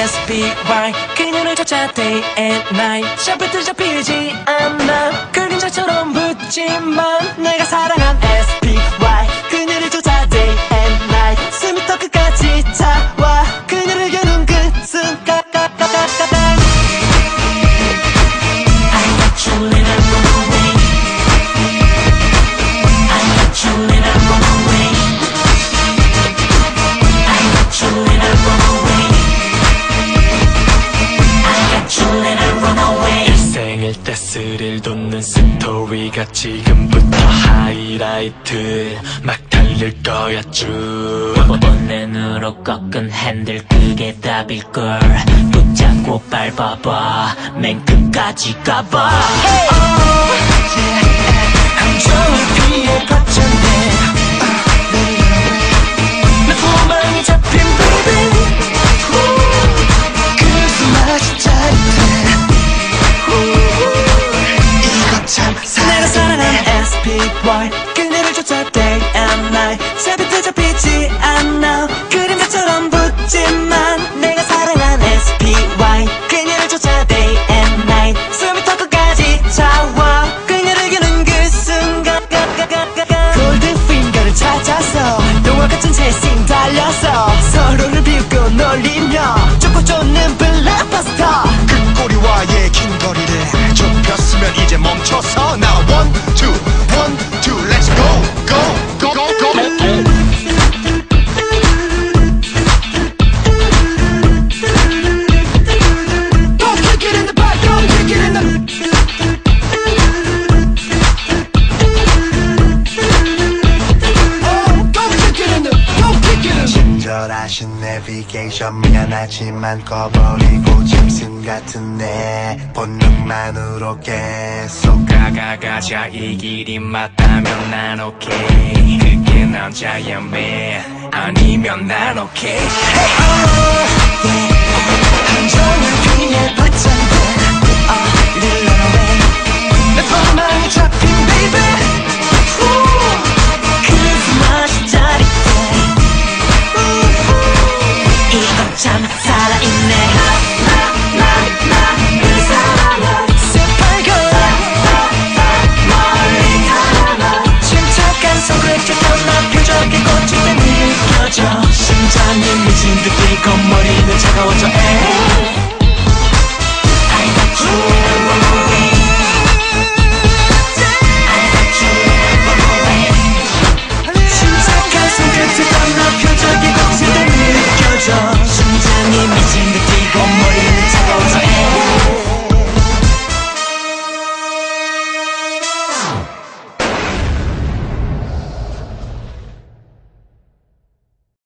SPY 그녀를 쫓아 day and night 샤프트 잡히지 않아 그림자처럼 붙지만 내가 사랑한 SPY 그녀를 쫓아 day and night 숨이 더 끝까지 차와 그녀를 여는 그 순간 I let you let her run away I let you let her run away I let you let her run away I let you let her run away 일생일 때 스릴 돋는 스토리가 지금부터 하이라이트 막 달릴 거야 쭉 본능으로 꺾은 핸들 그게 답일걸 붙잡고 밟아봐 맨 끝까지 가봐 함정을 피해 거쳤네 내 도망이 잡힌 baby 그 숨마시 짜릿해 이거 참 내가 사랑한 SPY 그녀를 쫓아 day and night 새벽에 잡히지 않아 그림자처럼 붙지만 내가 사랑한 SPY 그녀를 쫓아 day and night 숨이 턱 끝까지 차와 그녀를 겨눈 그 순간 골든핑거를 찾아서 동화 같은 채심 달려서 서로를 비웃고 놀리며 쫓고 쫓는 블랙버스터 그 꼬리와의 긴 거리를 좁혔으면 이제 멈춰서 나 one two let's go go go go go Don't kick it in the back, don't kick it in the Oh, don't kick it in the, don't kick it in the 친절하신 내비게이션 미안하지만 꺼버리고 짐승 같은 내 본능만으로 계속 가자 이 길이 맞다면 난 오케이 그게 남자야매 아니면 난 오케이 함정을 피해